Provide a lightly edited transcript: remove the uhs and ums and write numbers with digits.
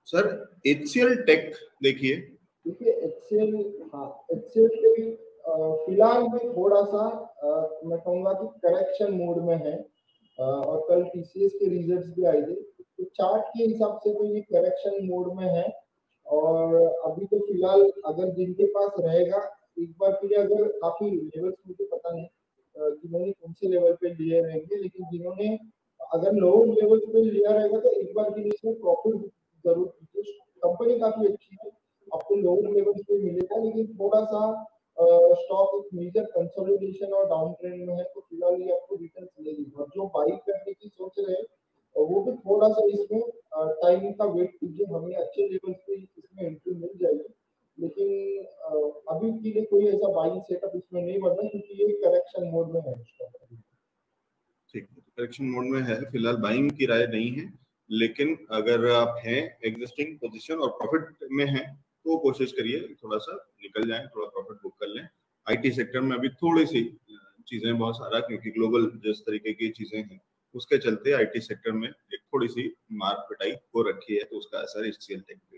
Sir HCL tech देखिए, HCL, हाँ HCL फिलहाल में थोड़ा सा मैं कहूँगा कि करेक्शन मोड में है, और कल TCS के रिजल्ट्स भी आए थे, तो चार्ट के हिसाब से तो ये करेक्शन मोड में है। और अभी तो फिलहाल अगर जिनके पास रहेगा एक बार के लिए, अगर काफी लेवल्स मुझे पता नहीं जिन्होंने कौन से लेवल पे लिए रहेंगे, लेकिन जिन्होंने अगर लोअर लेवल पे लिया रहेगा तो एक बार के लिए इसमें प्रॉफिट जरूर कीजिए। कंपनी काफी अच्छी है, आपको लोअर लेवल पे मिलेगा, लेकिन थोड़ा सा स्टॉक एक मेजर कंसोलिडेशन और डाउन ट्रेंड में है, तो फिलहाल ये आपको रिटर्न मिलेगी। और जो बाई करने की सोच रहे हैं वो भी थोड़ा सा इसमें टाइम का वेट कीजिए, हमें अच्छे लेवल पे इसमें एंट्री मिल जाएगी, लेकिन अभी के लिए कोई ऐसा बाइंग सेटअप इसमें नहीं बना क्योंकि ये करेक्शन मोड में है। ठीक है, करेक्शन मोड में है फिलहाल, बाइंग की राय नहीं है, लेकिन अगर आप हैं एग्जिस्टिंग पोजीशन और प्रॉफिट में हैं तो कोशिश करिए थोड़ा सा निकल जाएं, थोड़ा प्रॉफिट बुक कर लें। IT सेक्टर में अभी थोड़ी सी चीजें बहुत सारा, क्योंकि ग्लोबल जिस तरीके की चीजें हैं उसके चलते IT सेक्टर में एक थोड़ी सी मार पिटाई हो रखी है, तो उसका असर HCL टेक